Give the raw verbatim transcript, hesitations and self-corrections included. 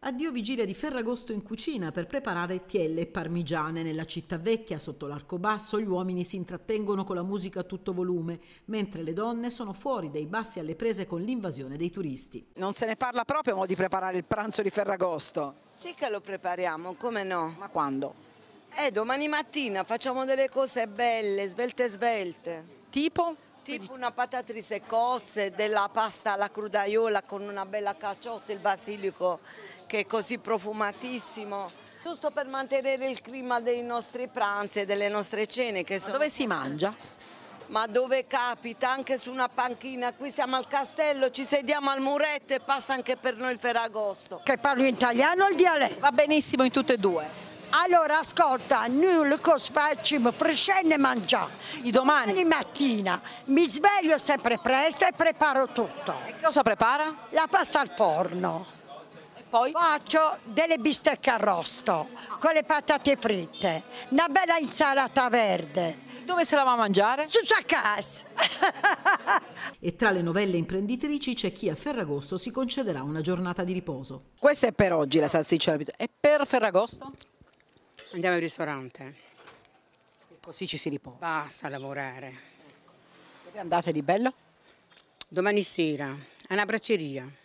Addio vigilia di Ferragosto in cucina per preparare tielle e parmigiane. Nella città vecchia, sotto l'arcobasso, gli uomini si intrattengono con la musica a tutto volume, mentre le donne sono fuori dai bassi alle prese con l'invasione dei turisti. Non se ne parla proprio mo di preparare il pranzo di Ferragosto? Sì che lo prepariamo, come no? Ma quando? Eh, domani mattina facciamo delle cose belle, svelte svelte. Tipo? Tipo una patatrice cozze, della pasta alla crudaiola con una bella cacciotta, il basilico che è così profumatissimo, giusto per mantenere il clima dei nostri pranzi e delle nostre cene. Che sono... Dove si mangia? Ma dove capita, anche su una panchina, qui siamo al castello, ci sediamo al muretto e passa anche per noi il Ferragosto. Che parlo italiano o il dialetto? Va benissimo in tutte e due. Allora ascolta, noi le cose facciamo prescende mangiare. I domani? Domani mattina mi sveglio sempre presto e preparo tutto. E cosa prepara? La pasta al forno. E poi? Faccio delle bistecche arrosto con le patate fritte, una bella insalata verde. Dove se la va a mangiare? Su a casa. E tra le novelle imprenditrici c'è chi a Ferragosto si concederà una giornata di riposo. Questa è per oggi la salsiccia alla pizza. E per Ferragosto? Andiamo al ristorante. E così ci si riposa. Basta lavorare. Ecco. Dove andate di bello? Domani sera, a una bracceria.